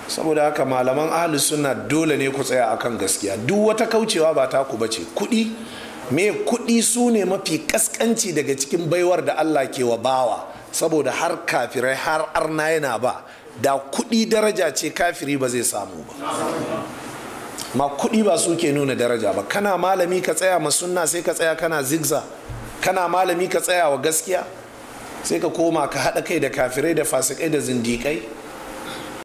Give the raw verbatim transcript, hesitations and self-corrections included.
saboda haka malaman ahlus sunna dole ne ku tsaya akan gaskiya. Duk wata kaucewa ba ta ku bace. Kuɗi me kuɗi su ne mafi kaskanci daga cikin baiwar da Allah ke wa bawa, saboda har kafirai har arna yana ba. Da kuɗi daraja ce kafiri ba zai samu ba. Ma kuɗi ba su ke nuna daraja ba. Kana malami ka tsaya ma sunna sai ka tsaya kana zigza. Kana malami ka tsaya wa gaskiya sai ka koma ka haɗa kai da kafirai da fasikai da zindikai.